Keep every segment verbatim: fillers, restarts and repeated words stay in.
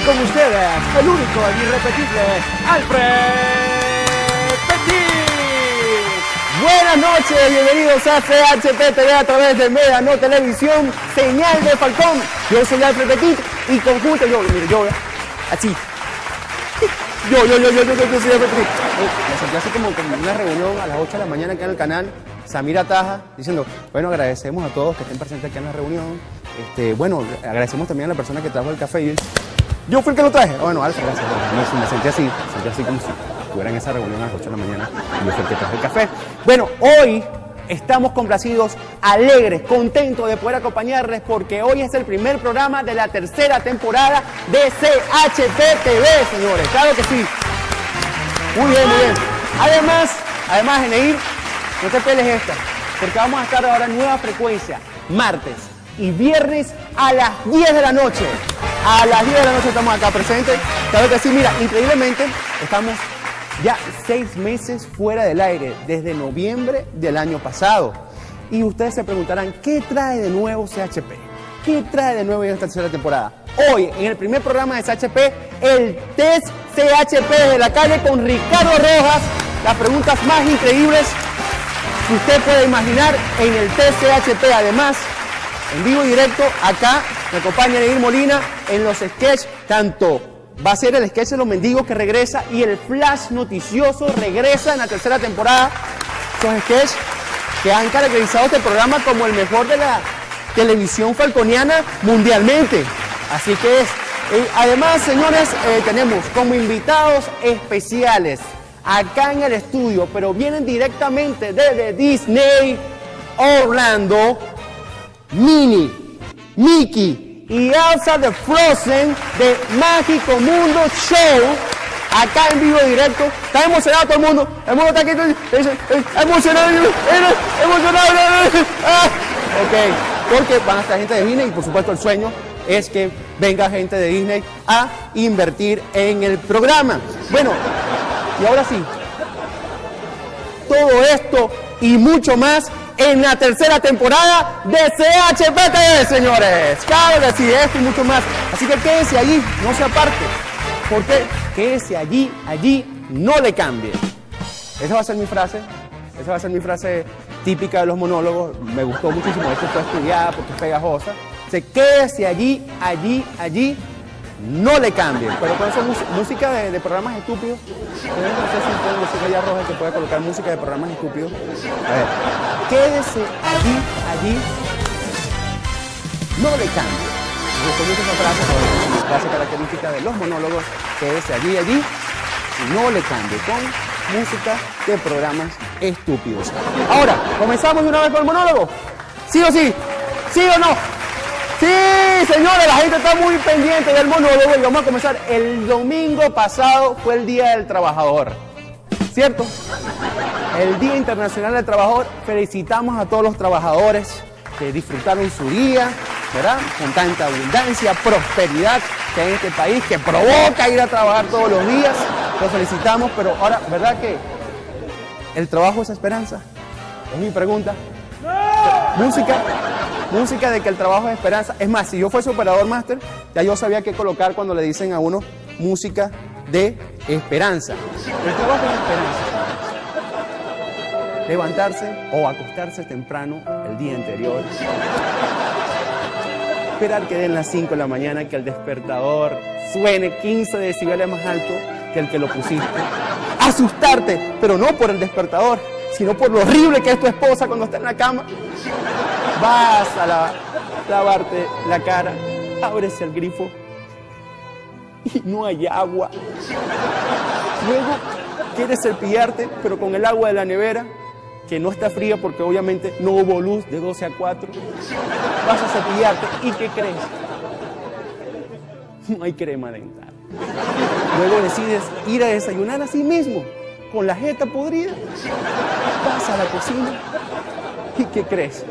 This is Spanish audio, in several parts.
con ustedes, el único, el irrepetible, Alfred Petit. Buenas noches, bienvenidos a C H P T V a través de Mediano Televisión, señal de Falcón. Yo soy Alfred Petit y conjunto, yo, mire, yo, así. Yo, yo, yo, yo, yo, yo, yo soy Alfred Petit. Me sentí así como, como una reunión a las ocho de la mañana acá en el canal. Samira Taja diciendo, bueno, agradecemos a todos que estén presentes aquí en la reunión. Este, bueno, agradecemos también a la persona que trajo el café. Y yo fui el que lo traje. Bueno, Alfred, gracias. Me, me sentí así, me sentí así como si estuviera en esa reunión a las ocho de la mañana y yo fui el que traje el café. Bueno, hoy estamos complacidos, alegres, contentos de poder acompañarles porque hoy es el primer programa de la tercera temporada de C H P T V, señores. Claro que sí. Muy bien, muy bien. Además, además, Eneir, no te peles esta, porque vamos a estar ahora en nueva frecuencia, martes y viernes a las diez de la noche. A las diez de la noche estamos acá presentes. Claro que sí, mira, increíblemente estamos ya seis meses fuera del aire, desde noviembre del año pasado. Y ustedes se preguntarán, ¿qué trae de nuevo C H P? ¿Qué trae de nuevo en esta tercera temporada? Hoy, en el primer programa de C H P, el Test C H P de la calle con Ricardo Rojas. Las preguntas más increíbles que usted puede imaginar en el Test C H P. Además, en vivo y directo, acá me acompaña Eneir Molina en los sketches, tanto va a ser el sketch de los mendigos que regresa y el flash noticioso regresa en la tercera temporada. Esos sketches que han caracterizado este programa como el mejor de la televisión falconiana mundialmente. Así que es. Eh, además, señores, eh, tenemos como invitados especiales acá en el estudio, pero vienen directamente desde Disney, Orlando, Minnie, Mickey y Elsa de Frozen de Mágico Mundo Show, acá en vivo y directo. Está emocionado todo el mundo, el mundo está aquí, dice, emocionado, emocionado. Ah, ok, porque van a estar gente de Disney y por supuesto el sueño es que venga gente de Disney a invertir en el programa. Bueno, y ahora sí, todo esto y mucho más en la tercera temporada de C H P T V, señores. Claro que sí, esto y mucho más. Así que quédese allí, no se aparte. Porque quédese allí, allí, no le cambie. Esa va a ser mi frase. Esa va a ser mi frase típica de los monólogos. Me gustó muchísimo. Esto fue estudiada porque es pegajosa. Se quédese allí, allí, allí, no le cambien. Pero con eso música de, de programas estúpidos. No sé si pueden decir allá Roja que puede colocar música de programas estúpidos. A ver, quédese allí, allí, no le cambie. Me gustó mucho esa frase, frase característica de los monólogos. Quédese allí, allí, y no le cambie. Con música de programas estúpidos. Ahora, comenzamos de una vez con el monólogo. ¿Sí o sí? ¿Sí o no? Sí, señores, la gente está muy pendiente del monólogo y vamos a comenzar. El domingo pasado fue el Día del Trabajador, ¿cierto? El Día Internacional del Trabajador. Felicitamos a todos los trabajadores que disfrutaron su día, ¿verdad? Con tanta abundancia, prosperidad que hay en este país, que provoca ir a trabajar todos los días. Los felicitamos, pero ahora, ¿verdad que el trabajo es esperanza? Es mi pregunta. ¡No! Música. Música de que el trabajo es esperanza. Es más, si yo fuese operador máster, ya yo sabía qué colocar cuando le dicen a uno música de esperanza. El trabajo es esperanza. Levantarse o acostarse temprano el día anterior. Esperar que den las cinco de la mañana, que el despertador suene quince decibeles más alto que el que lo pusiste. Asustarte, pero no por el despertador, sino por lo horrible que es tu esposa cuando está en la cama. Vas a la, lavarte la cara, abres el grifo y no hay agua. Luego quieres cepillarte, pero con el agua de la nevera, que no está fría porque obviamente no hubo luz de doce a cuatro. Vas a cepillarte y ¿qué crees? No hay crema dental. Luego decides ir a desayunar así mismo, con la jeta podrida. Vas a la cocina y ¿qué crees?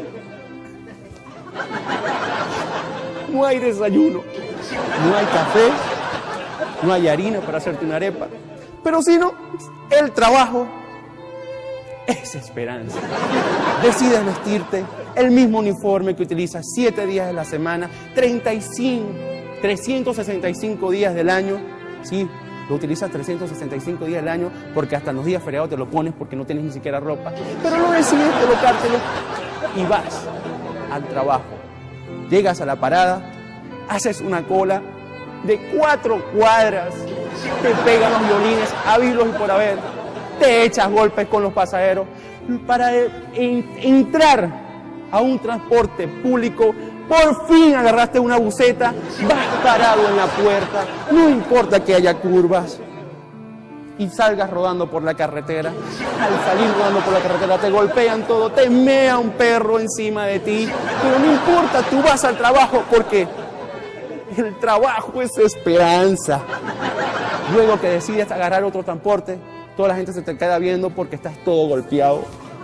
No hay desayuno, no hay café, no hay harina para hacerte una arepa. Pero si no, el trabajo es esperanza. Decides vestirte el mismo uniforme que utilizas siete días de la semana, treinta y cinco trescientos sesenta y cinco días del año, ¿sí? Lo utilizas trescientos sesenta y cinco días del año porque hasta en los días feriados te lo pones porque no tienes ni siquiera ropa. Pero no decides colocártelo y vas al trabajo. Llegas a la parada, haces una cola de cuatro cuadras, te pegan los violines, habilos y por haber, te echas golpes con los pasajeros para en, entrar a un transporte público. Por fin agarraste una buceta, vas parado en la puerta, no importa que haya curvas, y salgas rodando por la carretera. Al salir rodando por la carretera te golpean todo, te mea un perro encima de ti, pero no importa, tú vas al trabajo porque el trabajo es esperanza. Luego que decides agarrar otro transporte, toda la gente se te queda viendo porque estás todo golpeado.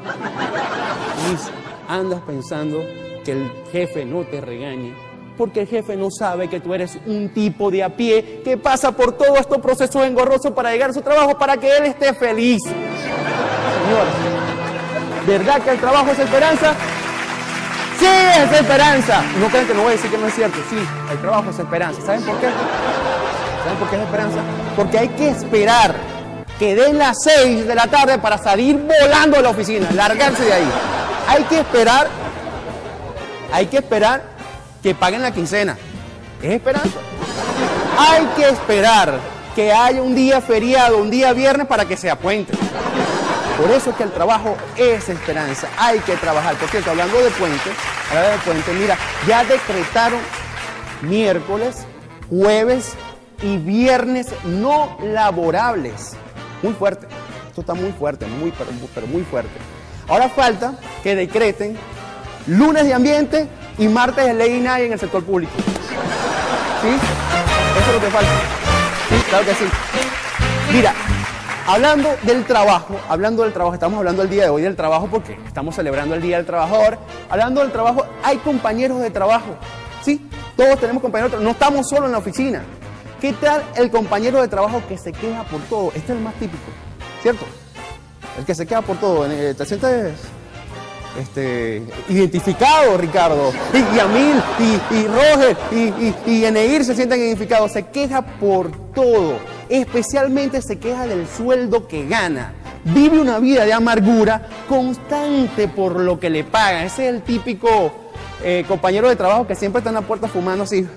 Y andas pensando que el jefe no te regañe, porque el jefe no sabe que tú eres un tipo de a pie que pasa por todos estos procesos engorrosos para llegar a su trabajo para que él esté feliz. Señor, ¿verdad que el trabajo es esperanza? ¡Sí, es esperanza! No crean que no voy a decir que no es cierto. Sí, el trabajo es esperanza. ¿Saben por qué? ¿Saben por qué es esperanza? Porque hay que esperar que den las seis de la tarde para salir volando de la oficina, largarse de ahí. Hay que esperar, hay que esperar que paguen la quincena. Es esperanza. Hay que esperar que haya un día feriado, un día viernes para que sea puente. Por eso es que el trabajo es esperanza. Hay que trabajar. Por cierto, hablando de puente, hablando de puente, mira, ya decretaron miércoles, jueves y viernes no laborables. Muy fuerte. Esto está muy fuerte, muy, pero, pero muy fuerte. Ahora falta que decreten lunes de ambiente y martes de ley y nadie en el sector público. ¿Sí? Eso es lo que falta. Sí, claro que sí. Mira, hablando del trabajo, hablando del trabajo, estamos hablando el día de hoy del trabajo porque estamos celebrando el Día del Trabajador. Hablando del trabajo, hay compañeros de trabajo. ¿Sí? Todos tenemos compañeros de trabajo. No estamos solo en la oficina. ¿Qué tal el compañero de trabajo que se queja por todo? Este es el más típico, ¿cierto? El que se queja por todo. ¿Te sientes este, identificado, Ricardo? Y Yamil, y, y Roger, y, y, y Eneir se sienten identificados. Se queja por todo. Especialmente se queja del sueldo que gana. Vive una vida de amargura constante por lo que le pagan. Ese es el típico eh, compañero de trabajo que siempre está en la puerta fumando así.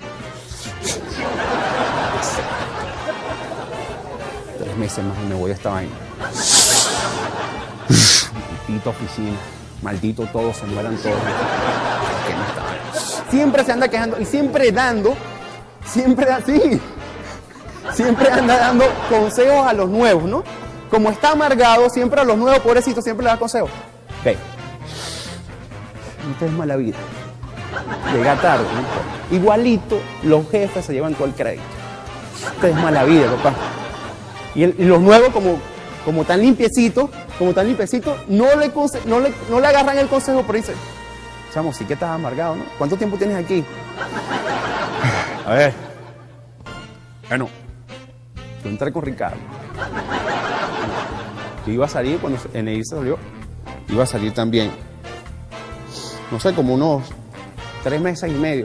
Tres meses más y me voy a esta vaina. Maldito oficina. Maldito todos, se mueran todos. ¿Qué me está? Siempre se anda quejando y siempre dando, siempre así. Siempre anda dando consejos a los nuevos, ¿no? Como está amargado, siempre a los nuevos pobrecitos siempre le da consejos. Ok. Usted es mala vida. Llega tarde, ¿no? Igualito, los jefes se llevan todo el crédito. Usted es mala vida, papá. Y, el, y los nuevos, como, como tan limpiecitos, como tan limpiecitos, no le, no, le, no le agarran el consejo, pero dice, chamo, sí que estás amargado, ¿no? ¿Cuánto tiempo tienes aquí? A ver. Bueno. Yo entré con Ricardo. Yo iba a salir cuando Eneir se salió. Iba a salir también. No sé, como unos tres meses y medio.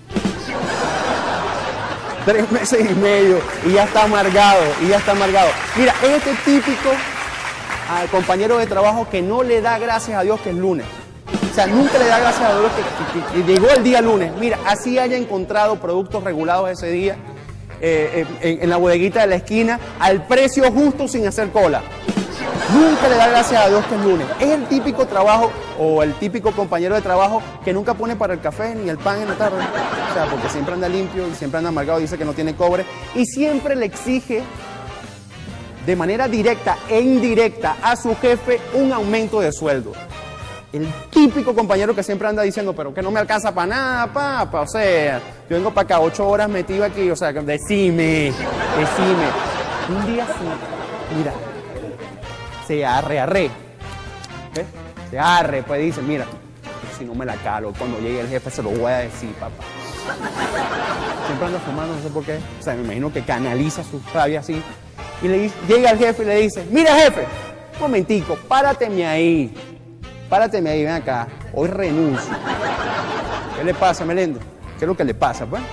Tres meses y medio. Y ya está amargado. Y ya está amargado. Mira, es este típico uh, compañero de trabajo que no le da gracias a Dios que es lunes. O sea, nunca le da gracias a Dios que, que, que llegó el día lunes. Mira, así haya encontrado productos regulados ese día. Eh, en, en la bodeguita de la esquina al precio justo sin hacer cola. Nunca le da gracias a Dios que es lunes. Es el típico trabajo o el típico compañero de trabajo que nunca pone para el café ni el pan en la tarde. O sea, porque siempre anda limpio y siempre anda amargado, dice que no tiene cobre y siempre le exige de manera directa e indirecta a su jefe un aumento de sueldo. El típico compañero que siempre anda diciendo, pero que no me alcanza para nada, papá. O sea, yo vengo para acá ocho horas metido aquí. O sea, decime, decime. Un día sí, mira, se arre, arre. ¿Ves? Se arre, pues dice, mira, si no me la calo, cuando llegue el jefe se lo voy a decir, papá. Siempre anda fumando, no sé por qué. O sea, me imagino que canaliza su rabia así. Y le dice, llega el jefe y le dice, mira, jefe, un momentico, párateme ahí. Párateme ahí, ven acá. Hoy renuncio. ¿Qué le pasa, Melendo? ¿Qué es lo que le pasa, pues?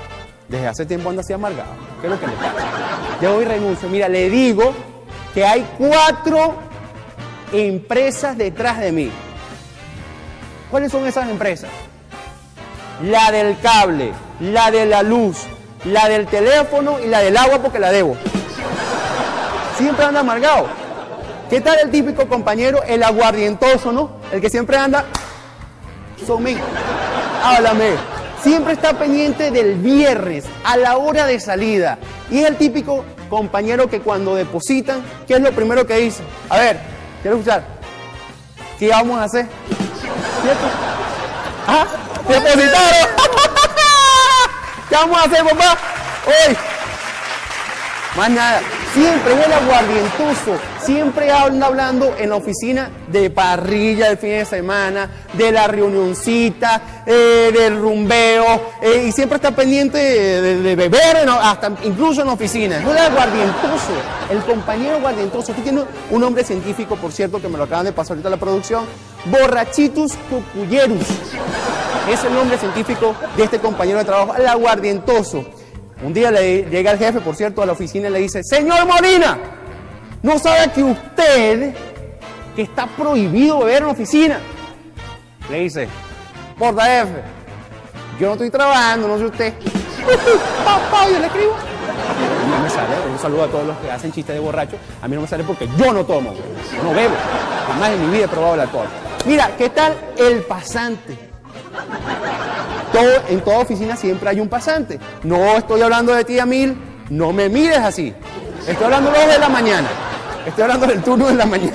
Desde hace tiempo anda así amargado. ¿Qué es lo que le pasa? Ya hoy renuncio. Mira, le digo que hay cuatro empresas detrás de mí. ¿Cuáles son esas empresas? La del cable, la de la luz, la del teléfono y la del agua porque la debo. Siempre anda amargado. ¿Qué tal el típico compañero, el aguardientoso, ¿no? El que siempre anda... Somí, háblame. Siempre está pendiente del viernes, a la hora de salida. Y es el típico compañero que cuando depositan, ¿qué es lo primero que dice? A ver, quiero escuchar. ¿Qué vamos a hacer? ¿Cierto? ¿Ah? ¡Depositaron! ¿Qué vamos a hacer, papá? Hoy. Más nada. Siempre es el aguardientoso. Siempre anda hablando en la oficina de parrilla del fin de semana, de la reunioncita, eh, del rumbeo, eh, y siempre está pendiente de, de, de beber, ¿no? Hasta incluso en la oficina. Es el aguardientoso, el compañero aguardientoso. Aquí tiene un nombre científico, por cierto, que me lo acaban de pasar ahorita la producción. Borrachitus cucullerus. Es el nombre científico de este compañero de trabajo, el aguardientoso. Un día le llega el jefe, por cierto, a la oficina y le dice: señor Molina, ¿no sabe que usted, que está prohibido beber en la oficina? Le dice: porta jefe, yo no estoy trabajando, no sé usted. Papá, yo le escribo. A mí no me sale, un saludo a todos los que hacen chistes de borracho. A mí no me sale porque yo no tomo, no bebo. Jamás en mi vida he probado el alcohol. Mira, ¿qué tal el pasante? Todo, en toda oficina siempre hay un pasante. No estoy hablando de ti, Amil, no me mires así. Estoy hablando de los de la mañana. Estoy hablando del turno de la mañana.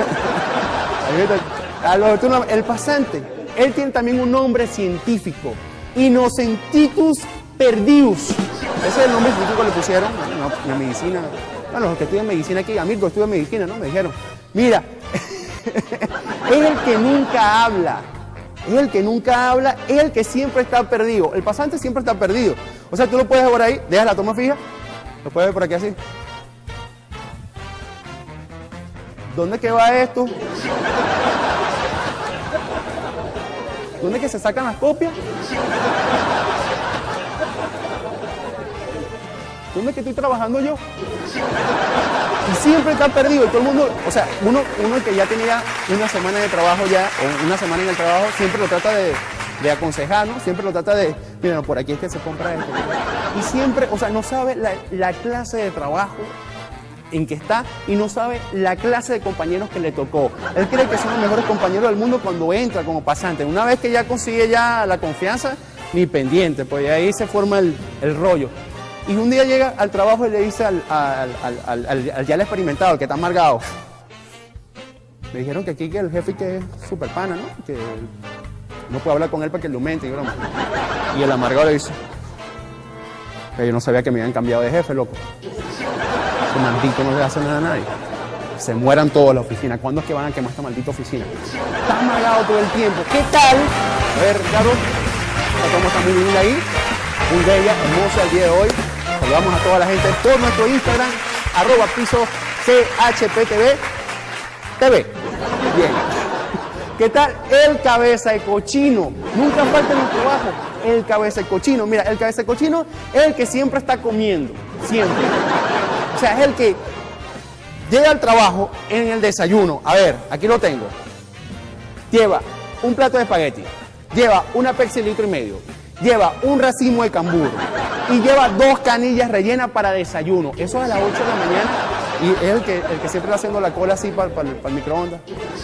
A los del turno, el pasante, él tiene también un nombre científico. Innocentitus perdius. Ese es el nombre científico que le pusieron en la medicina. Bueno, los que estudian medicina aquí, Amil, que estudia medicina, ¿no? Me dijeron, mira, es el que nunca habla. Es el que nunca habla, es el que siempre está perdido. El pasante siempre está perdido. O sea, tú lo puedes ver ahí, dejas la toma fija, lo puedes ver por aquí así. ¿Dónde que va esto? ¿Dónde que se sacan las copias? ¿Dónde que estoy trabajando yo? Y siempre está perdido, y todo el mundo, o sea, uno, uno que ya tenía una semana de trabajo ya, o una semana en el trabajo, siempre lo trata de, de aconsejar, ¿no? Siempre lo trata de, mira, no, por aquí es que se compra esto. Y siempre, o sea, no sabe la, la clase de trabajo en que está y no sabe la clase de compañeros que le tocó. Él cree que son los mejores compañeros del mundo cuando entra como pasante. Una vez que ya consigue ya la confianza, ni pendiente, pues ahí se forma el, el rollo. Y un día llega al trabajo y le dice al, al, al, al, al, al ya el experimentado, el que está amargado. Me dijeron que aquí que el jefe que es súper pana, ¿no? Que no puede hablar con él para que lo aumente. Y, y el amargado le dice: pero yo no sabía que me habían cambiado de jefe, loco. Ese maldito no le hace nada a nadie. Se mueran todos en la oficina. ¿Cuándo es que van a quemar esta maldita oficina? Está amargado todo el tiempo. ¿Qué tal? A ver, Ricardo, ¿cómo está muy bien ahí? Muy bella, hermosa el día de hoy. Saludamos a toda la gente por nuestro Instagram, arroba piso C H P T V. T V. Bien. ¿Qué tal? El cabeza de cochino. Nunca falta en el trabajo. El cabeza de cochino. Mira, el cabeza de cochino es el que siempre está comiendo. Siempre. O sea, es el que llega al trabajo en el desayuno. A ver, aquí lo tengo. Lleva un plato de espagueti. Lleva una Pepsi de litro y medio. Lleva un racimo de cambur y lleva dos canillas rellenas para desayuno. Eso es a las ocho de la mañana y es el que, el que siempre está haciendo la cola así para, para, para el microondas.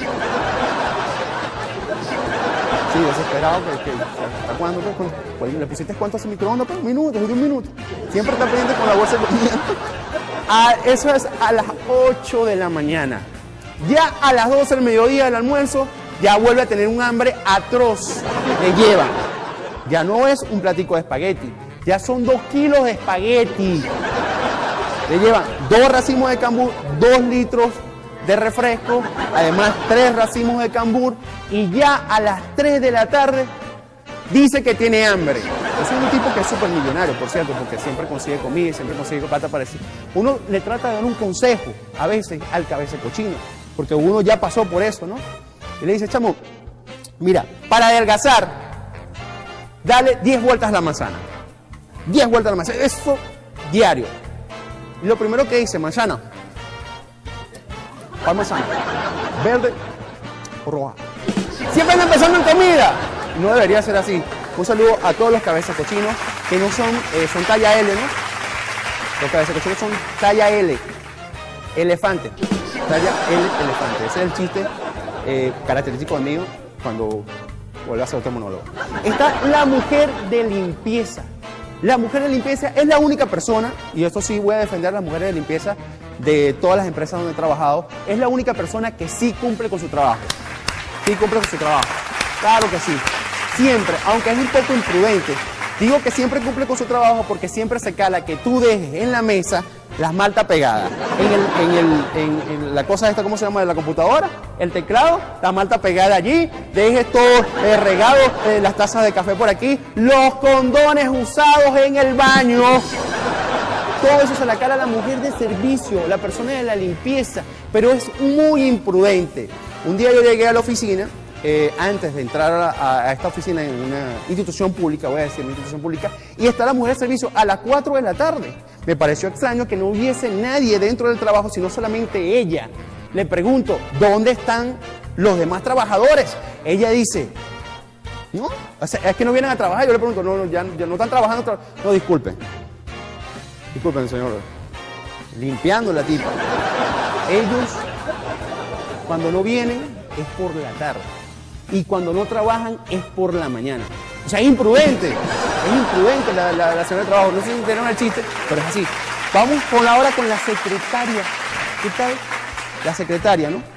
Sí, desesperado. Que, que, ¿hasta cuándo? Pues, pues, ¿le pusiste cuánto hace microondas? Pues, un minuto, un minuto. Siempre está pendiente con la bolsa de comida. Ah, eso es a las ocho de la mañana. Ya a las doce del mediodía del almuerzo, ya vuelve a tener un hambre atroz. Le lleva. Ya no es un platico de espagueti, ya son dos kilos de espagueti. Le llevan dos racimos de cambur, dos litros de refresco, además tres racimos de cambur y ya a las tres de la tarde dice que tiene hambre. Es un tipo que es súper millonario, por cierto, porque siempre consigue comida y siempre consigue plata para decir. Uno le trata de dar un consejo a veces al cabeza de cochino, porque uno ya pasó por eso, ¿no? Y le dice: chamo, mira, para adelgazar, dale diez vueltas a la manzana. diez vueltas a la manzana. Eso diario. Y lo primero que dice, manzana. ¿Cuál manzana? ¿Verde o roja? Siempre andan pensando en comida. No debería ser así. Un saludo a todos los cabezas cochinos que no son, eh, son talla L, ¿no? Los cabezas cochinos son talla L. Elefante. Talla L, elefante. Ese es el chiste eh, característico mío cuando vuelvo a hacer otro monólogo. Está la mujer de limpieza. La mujer de limpieza es la única persona, y esto sí voy a defender a las mujeres de limpieza de todas las empresas donde he trabajado, es la única persona que sí cumple con su trabajo. Sí cumple con su trabajo. Claro que sí. Siempre, aunque es un poco imprudente. Digo que siempre cumple con su trabajo porque siempre se cala que tú dejes en la mesa las maltas pegadas. En, el, en, el, en, en la cosa esta, ¿cómo se llama? De la computadora, el teclado, la malta pegada allí, dejes todo eh, regado, eh, las tazas de café por aquí, los condones usados en el baño. Todo eso se la cala a la mujer de servicio, la persona de la limpieza, pero es muy imprudente. Un día yo llegué a la oficina, eh, antes de entrar a, a esta oficina en una institución pública, voy a decir una institución pública, y está la mujer de servicio a las cuatro de la tarde. Me pareció extraño que no hubiese nadie dentro del trabajo, sino solamente ella. Le pregunto, ¿dónde están los demás trabajadores? Ella dice, no, o sea, es que no vienen a trabajar. Yo le pregunto, no, no ya, ya no están trabajando. Tra no, disculpen. Disculpen, señor. Limpiando la tipa. Ellos, cuando no vienen, es por la tarde. Y cuando no trabajan, es por la mañana. O sea, es imprudente. Es imprudente la, la, la señora de trabajo. No sé si entendieron el chiste, pero es así. Vamos con ahora con la secretaria. ¿Qué tal? La secretaria, ¿no?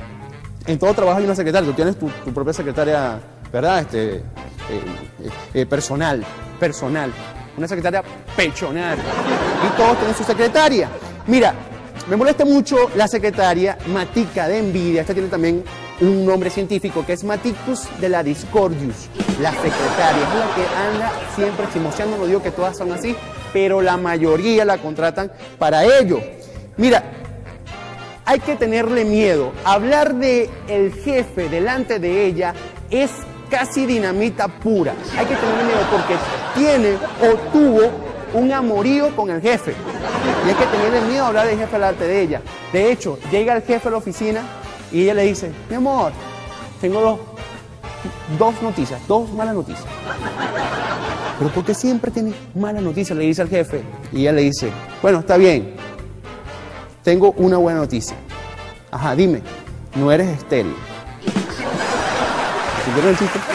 En todo trabajo hay una secretaria. Tú tienes tu, tu propia secretaria, ¿verdad? Este, eh, eh, eh, personal. Personal. Una secretaria pechonal. Y todos tienen su secretaria. Mira, me molesta mucho la secretaria Matica de envidia. Esta tiene también un nombre científico que es Maticus de la Discordius. La secretaria es la que anda siempre chismoseando. No digo que todas son así, pero la mayoría la contratan para ello. Mira, hay que tenerle miedo. Hablar de el jefe delante de ella es casi dinamita pura. Hay que tenerle miedo porque tiene o tuvo un amorío con el jefe. Y hay que tenerle miedo a hablar del jefe delante de ella. De hecho, llega el jefe a la oficina y ella le dice, mi amor, tengo dos, dos noticias, dos malas noticias. Pero ¿por qué siempre tiene malas noticias? Le dice al jefe. Y ella le dice, bueno, está bien, tengo una buena noticia. Ajá, dime, no eres estéril. ¿Entendieron el chiste?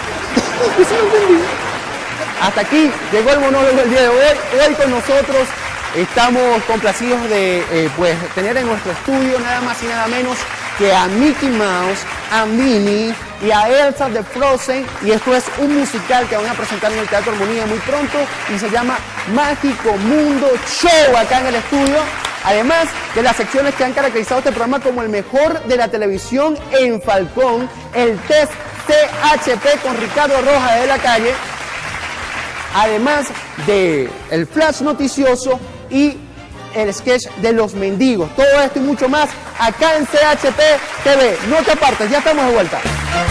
Hasta aquí llegó el monólogo del día de hoy. Hoy con nosotros estamos complacidos de eh, pues, tener en nuestro estudio nada más y nada menos que a Mickey Mouse, a Minnie y a Elsa de Frozen. Y esto es un musical que van a presentar en el Teatro Armonía muy pronto y se llama Mágico Mundo Show acá en el estudio. Además de las secciones que han caracterizado este programa como el mejor de la televisión en Falcón, el test C H P con Ricardo Rojas de la Calle, además de el flash noticioso y el sketch de los mendigos. Todo esto y mucho más acá en C H P T V. No te apartes, ya estamos de vuelta.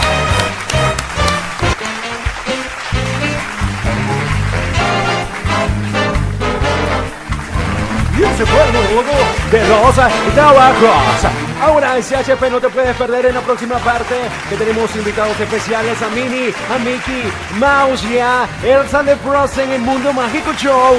Y ese fue el monólogo de Rosa y Trabajos. Ahora en C H P no te puedes perder en la próxima parte que tenemos invitados especiales a Minnie, a Mickey Mouse y a Elsa de Frozen en Mundo Mágico Show.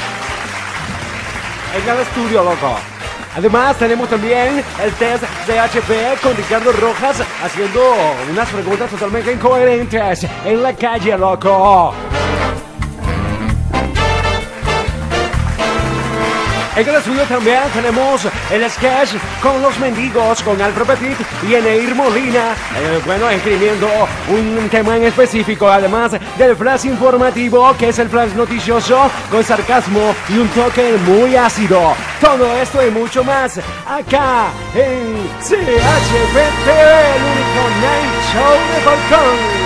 En el estudio, loco. Además tenemos también el test de H P con Ricardo Rojas haciendo unas preguntas totalmente incoherentes en la calle, loco. En el estudio también tenemos el sketch con los mendigos, con Alfred Petit y Eneir Molina, eh, bueno, escribiendo un tema en específico, además del flash informativo, que es el flash noticioso, con sarcasmo y un toque muy ácido. Todo esto y mucho más, acá en C H P T V, el único night show de Falcón.